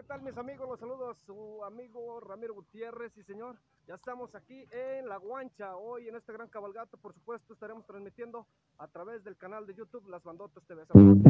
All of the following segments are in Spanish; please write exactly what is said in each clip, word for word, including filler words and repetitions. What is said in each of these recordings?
¿qué tal mis amigos? Los saludo su amigo Ramiro Gutiérrez. Y señor, ya estamos aquí en La Guancha. Hoy en esta gran cabalgata, por supuesto, estaremos transmitiendo a través del canal de YouTube Las Bandotas T V.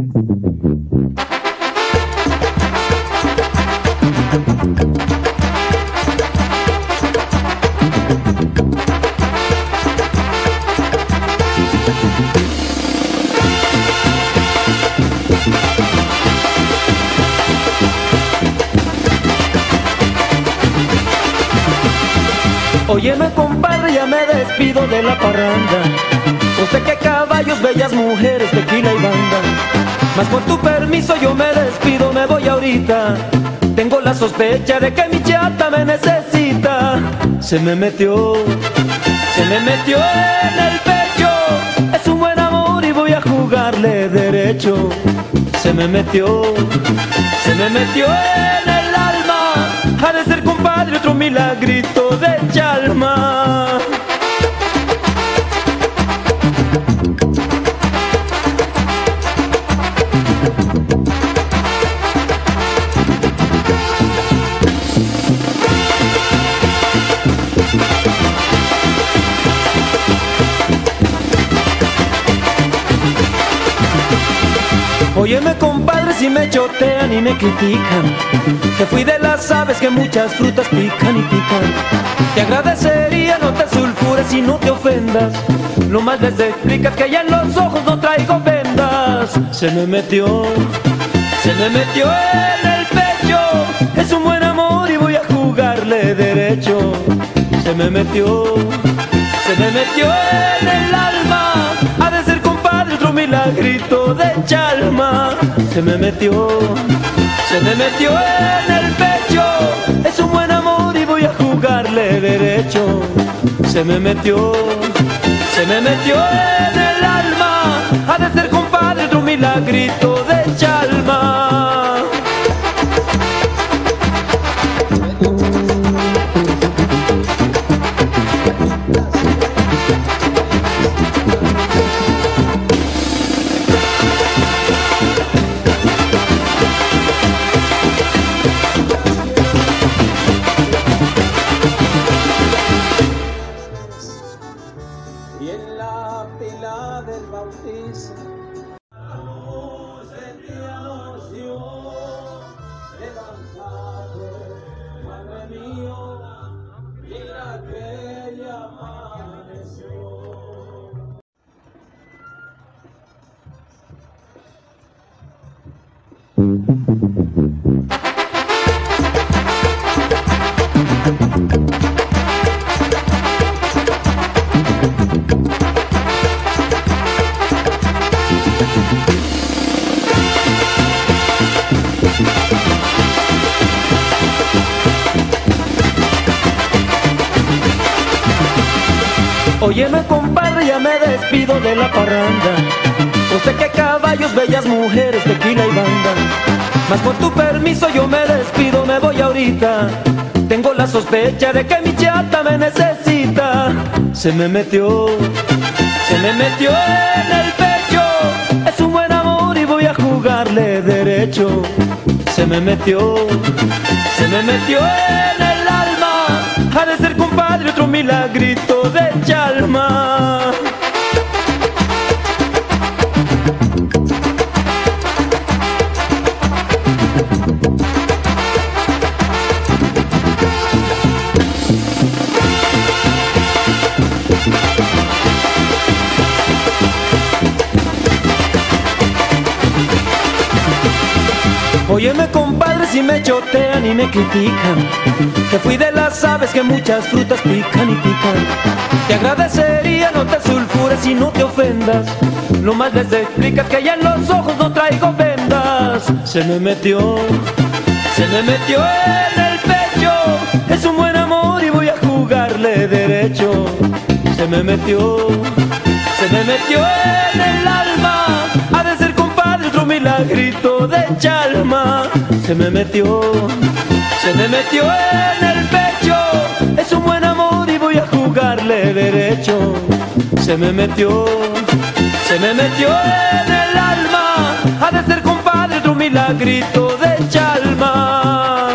Óyeme compadre, ya me despido de la parranda. Usted que caballos, bellas mujeres, tequila y banda. Mas con tu permiso yo me despido, me voy ahorita. Tengo la sospecha de que mi chata me necesita. Se me metió, se me metió en el pecho. Es un buen amor y voy a jugarle derecho. Se me metió, se me metió en el alma. Ha de ser compadre otro milagrito de Chalma. Óyeme compadre, si me chotean y me critican, que fui de las aves que muchas frutas pican y pican. Te agradecería no te sulfures y no te ofendas. Lo más les explicas que ya en los ojos no traigo vendas. Se me metió, se me metió en el pecho. Es un buen amor y voy a jugarle derecho. Se me metió, se me metió en el alma. Ha de ser compadre otro milagrito de Chalma. Se me metió, se me metió en el pecho. Es un buen amor y voy a jugarle derecho. Se me metió, se me metió en el alma. Ha de ser compadre otro milagrito de Chalma. Y en la pila del bautismo, la luz de ti anunció, levántate, Madre mío, mira que ya amaneció. Óyeme compadre, ya me despido de la parranda. Usted que caballos, bellas mujeres, tequila y banda. Mas con tu permiso yo me despido, me voy ahorita. Tengo la sospecha de que mi chata me necesita. Se me metió, se me metió en el pecho. Es un buen amor y voy a jugarle derecho. Se me metió, se me metió en el alma. Ha de ser compadre otro milagrito de Chalma. Óyeme compadre, si me chotean y me critican, que fui de las aves que muchas frutas pican y pican. Te agradecería no te sulfures y no te ofendas. Lo más les explicas que ya en los ojos no traigo vendas. Se me metió, se me metió en el pecho. Es un buen amor y voy a jugarle derecho. Se me metió, se me metió en el alma. Ha de ser compadre otro milagrito de Chalma. Se me metió, se me metió en el pecho. Es un buen amor y voy a jugarle derecho. Se me metió, se me metió en el alma. Ha de ser compadre otro milagrito de Chalma.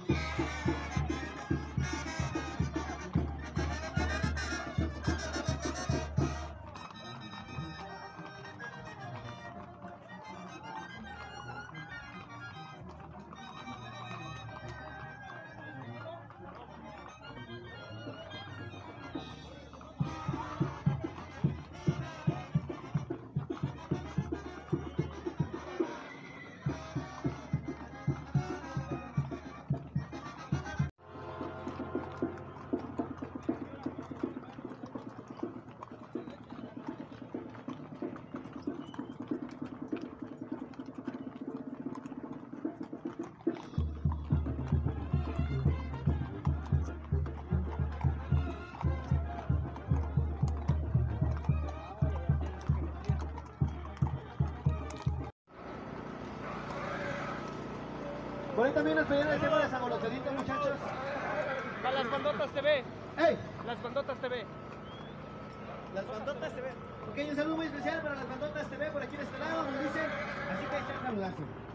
Por ahí también nos pedían el tema de Samoloterito, muchachos. A las Bandotas T V. ¡Ey! Las Bandotas T V. Las Bandotas T V. Ok, un saludo muy especial para las Bandotas T V por aquí de este lado, nos dicen. Así que echan saludarse.